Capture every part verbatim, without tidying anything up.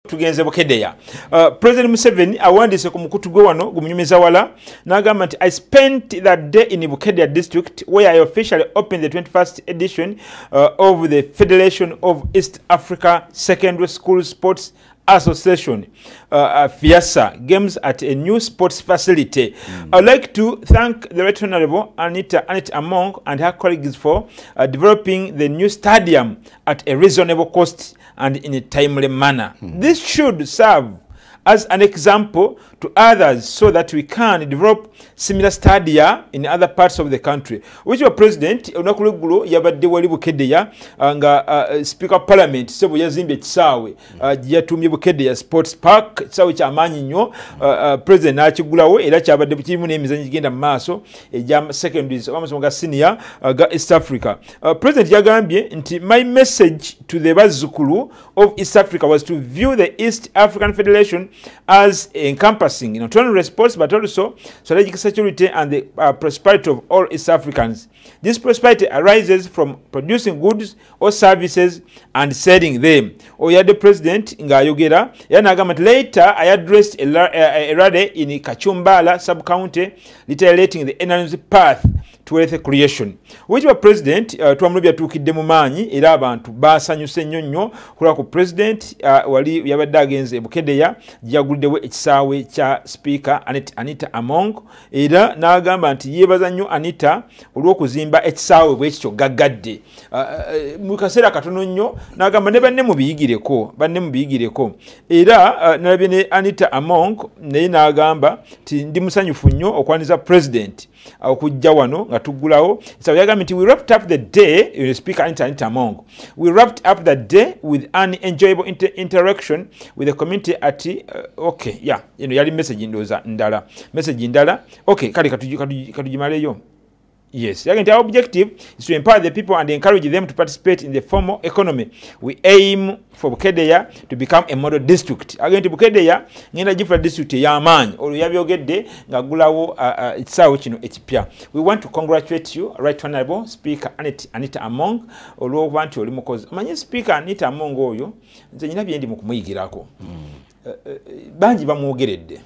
tugenze Bukedeya. Uh, President Museveni awandise ku mukutu gwe wano gumunyumiza wala n'agamba nti I spent that day in Bukedeya district where I officially opened the twenty-first edition uh, of the Federation of East Africa Secondary School Sports Association, uh, uh, FIASA, games at a new sports facility. Mm. I'd like to thank the Right Honorable Anita, Anita Among and her colleagues for uh, developing the new stadium at a reasonable cost and in a timely manner. Mm. This should serve as an example to others so that we can develop similar stadia in other parts of the country. Which your president Onakulugulu yabadde wali Bukedeya nga uh, speaker of parliament sebo yazimbe kisawe uh, yatumye Bukedeya sports park kisawe kya manyi nnyo uh, uh, president n'akigulawo era kyabadde kirimu n'emizannyo gigenda mu maaso ejja secondaries amasomo ga senior uh, ga East Africa. Uh, president yagambye nti my message to the bazzukulu of East Africa was to view the East African Federation as encompassing not only response but also strategic security and the uh, prosperity of all East Africans. This prosperity arises from producing goods or services and selling them. Oyade president ngayogera yanagamba later I addressed a, a, a rally in Kachumbala sub-county reiterating the energy path to wealth creation. Which wa president uh, twamulubya tukidde mu maanyi era abantu basanyuse nnyo nnyo kula ku president uh, wali yabadde agenze Bukedeya jaguldewo ekisaawe kya speaker Anita, Anita Among era n'agamba nti yebaza nnyo Anita olw'okuzimba ekisaawe bwe kityo gaggadde uh, uh, mu kaseera katono nnyo n'agamba ne banne mubiyigireko banne mubiyigireko era uh, nalabye ne Anita Among naye n'agamba nti ndi musanyufu nnyo okwaniza president okujja wano nga tuggulawo. So yagambye nti we wrapped up the day, you speaker Anita, Anita Among, we wrapped up the day with an enjoyable inter interaction with the community at uh, okay yeah you know yali message ndoza ndala message ndala okay kali katujimaleyo. Yes, our objective is to empower the people and encourage them to participate in the formal economy. We aim for Bukedeya to become a model district. Again, to Bukedeya, ngenda jifra district ya manyi. Olu yabyogedde nga gulawo itsawo kino ekipya. We want to congratulate you, Right Honorable Speaker Anita, Anita Among. Olu wanti oli mukozi. Manyi Speaker Anita Among oyo, nze nyina byendi mu kumuyigirako. Mm. Uh, uh, banji bamwogeredde.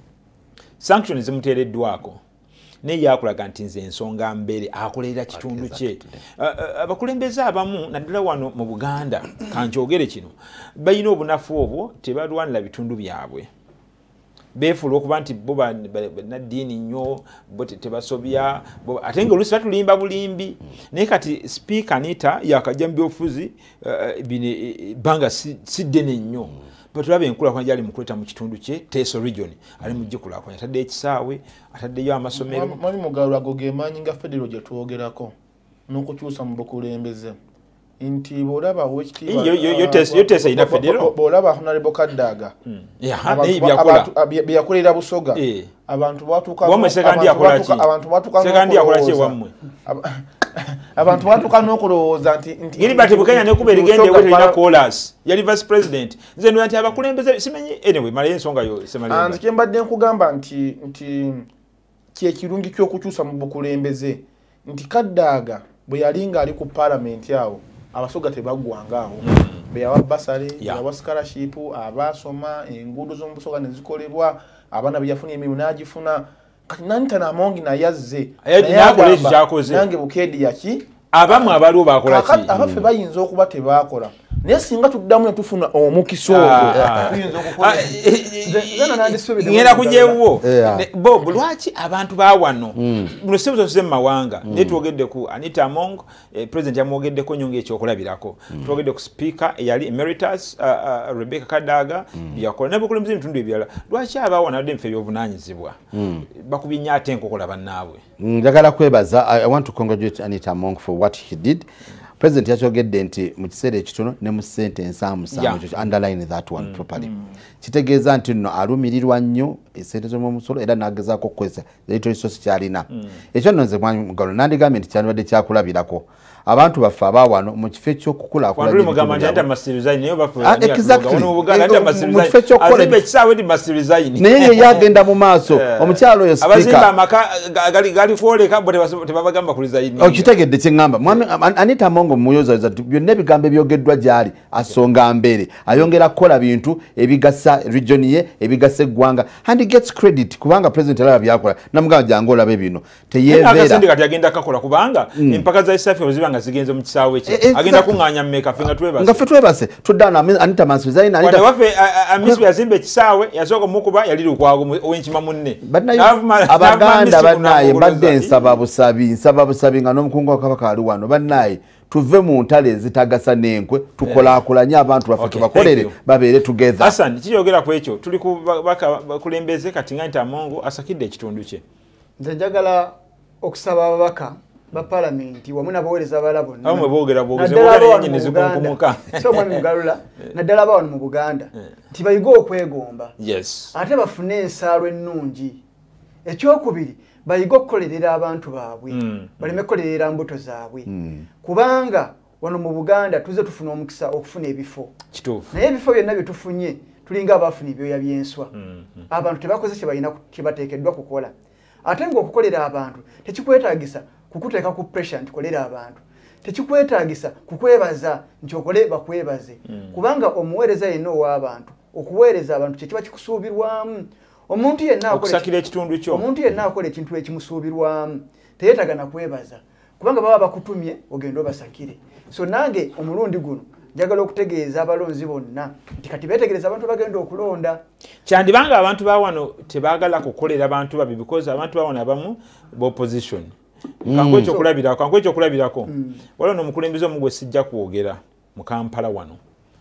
Sanctions zimuteereddwako. Ne yakulaga nti nze ensonga mbere akolerera kitundu kye. Abakulembeze abamu naddala wano mu Buganda kankyogere kino bayina obunafu obwo tebalwanira bitundu byabwe. Beefula okuba nti bo banaddiini nnyo bo tebasobya ate nga oluusi batulimba bulimbi naye kati Speaker Anita yakajja mu byobufuzi banga si ddene nnyo. Patulabe enkula kwa jali mukuleta mu kitundu kye Teso region ali mu jikula kwa atadde ekisaawe ataddeyo amasomero mali mugalu agoge manyi nga federal gye tuogerako n'okukyusa mu bukulembeze nti bolaba wekitiba yo yo Teso yo Teso ina federal bolaba honorable Kaddaga ya ne byakola byakolera Busoga abantu batuka abantu batuka sekandi akola kye wamwe abantu batuka n'okulowooza nti nti Gilbert Bukenya ne kubera igende wetu ina chorus yali vice president nze ndo nti abakulembeze simenyi anyway mali ensonga yo semali anzi kembadde nkugamba nti nti kye kirungi ky'okukyusa mu bukulembeze nti Kaddaga bwe yalinga ali ku parliament yawo abasoga tebaggwangaawo be yawa basale yawa scholarship abasoma enguudo z'omu Busoga ne zikolebwa abaana byafunye emirimu n'agifuna kati Anita Among na yazze nange Bukedeya ki abamu abaliwo bakola ki abafe bayinza okuba tebakola naye singa tuddamu ne tufuna omukisa ogwo tuyinza okukola ngenda kujewo Bob lwaki abantu bawano muno sebuzo se mawanga ne twogedde ku Anita Among president yamwogeddeko nyonge ekyokulabirako twogedde ku speaker eyali emeritus Rebecca Kaddaga byakola ne bukulembeze ebitundu ebirala lwaki abawana adde mfe byobunanyizibwa bakubinya ate enkokola bannaabwe. Njagala kwebaza. I want to congratulate Anita Among for what he did. President yakyogedde nti mu kiseera ekitono ne mu sentence amusango underline that one mm. properly. Mm. Kitegeeza nti nno alumirirwa nnyo esente z'omusolo era n'agezaako okukozesa electoral resource kyalina. Mm. Ekyo nno nze mugalo nandigambye nti kyandibadde kyakulabirako. abantu baffe abawano mu kifo ekyokukulaakulanya naye ye yagenda mu maaso omukyalo oyo okitegedde kyeŋŋamba mwami Anita Amongo muyozayoza byonna ebigambo ebyogeddwa gy'ali asonga mbere ayongera kukola bintu ebigasa region ye ebigasa eggwanga and he gets credit kubanga president alaba byakola namugamba jangu olabe bino kubanga empaka za East Africa zibanga zigenze mu kisaawe kye agenda kuŋŋaanya mmeka fenga twebase nga fe twebase tuddana Anita Mansfield Anita wafe amiswe yazimbe kisaawe yasooka mukuba yali lukwago owenkima munne abaganda bannaye mbadde nsaba busabi nsaba busabi nga n'omukungu wa Kabaka ali wano bannaye tuve mu ntale zitagasa n'enkwe tukolaakulanye abantu baffe tubakolere babeere together. Hassan kiyogera ku ekyo tuli kulembeze kati nga Anita Amongo asakidde ekitundu kye. Nze njagala okusaba ababaka ba parliament wamu n'abaweereza abalala bonna. Awo mwe boogera boogeza boogera yennyini zikunkumuka. So mwami mugalula naddala bawano mu Buganda nti bayiga okwegomba. Yes. Ate bafune ensalo ennungi. Ekyokubiri bayiga okukolerera abantu baabwe baleme kukolerera mbuto zaabwe kubanga wano mu Buganda tuze tufuna omukisa okufuna ebifo kituufu naye ebifo byonna bye tufunye tulinga abafuna ebyoya byenswa abantu tebakoze kye balina kye bateekeddwa kukola ate ng'okukolera abantu tekikwetaagisa kukuteeka ku pressure nti kolera abantu tekikwetaagisa kukwebaza nti okole bakwebaze kubanga omuweereza yenna ow'abantu okuweereza abantu kye kiba kikusuubirwamu omuntu yenna okusakira ekitundu kyo omuntu yenna akola ekintu ekimusuubirwamu teyeetagana kwebaza kubanga baba bakutumye ogenda obasakire so nange omulundi guno njagala okutegeeza abalonzi bonna nti kati beetegereza abantu bagenda okulonda kyandibanga abantu bawano tebaagala kukolera abantu babi because abantu bawano abamu b'opposition kangu ekyo kulabirako kangu ekyo kulabirako waliwo n'omukulembeze omu gwe sijja kwogera mu Kampala wano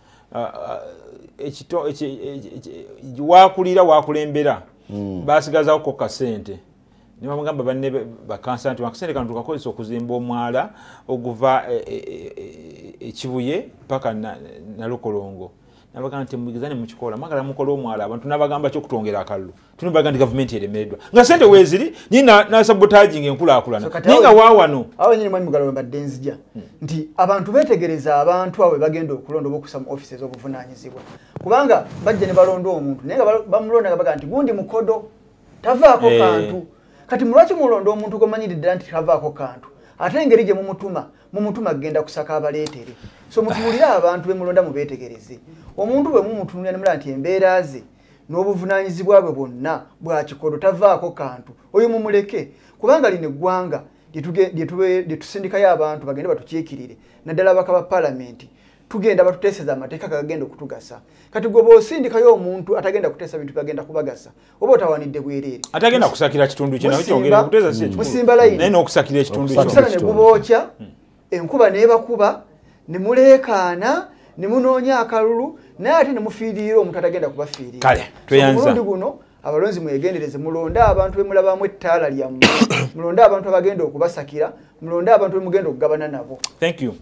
ekito wakulira wakulembera basigazawo ko kasente ne bamugamba banne bakansa nti wakasente kano tukakozesa okuzimba omwala oguva ekibuye paka na Lukolongo nabagamba nti mugizane mukikola magala mukola omwala abantu nabagamba kyo kutongera akalulu tunibagamba government eremeddwa nga sente weziri nyina na sabotaging enkulaakulana ninga waawano awo nyinyi mwami mugalo mbadde nzija nti abantu betegereza abantu awe bagenda okulonda obukusa mu offices obuvunaanyizibwa kubanga bajja ne balonda omuntu naye bamulonda baga nti gundi mukodo tavaako kantu kati mulwaki mulonda omuntu gomanyiridde nti tavaako kantu ate engeri gye mumutuma mumutuma genda kusaka abaleetere so mutuulira abantu be mulonda mu beetegereze omuntu bwe mumutunulira nemula nti embeera ze n'obuvunaanyizibwa bwe bwonna bwa kikodo tavaako kantu oyo mumuleke kubanga lino eggwanga lye tusindikayo abantu bagende batukiikirire naddala abaka ba palamenti tugenda batuteeseza amateeka gagenda okutugasa kati gwe bw'osindikayo omuntu atagenda kuteesa bintu bagenda kubagasa oba otawanidde bwereere atagenda kusakira kitundu kye nawe kyogera kuteesa si musimba layini naye n'okusakira ekitundu kyo omusana ne gubookya enkuba n'ebakuba ne muleekaana ne munoonya akalulu naye ate ne mufiirira omuntu atagenda kubafiirira kale tweyanza omulundi guno abalonzi mwegendereze mulonde abantu be mulabamu ettaala lyammwe mulonde abantu abagenda okubasakira mulonde abantu be mugenda okugabana nabo. Thank you.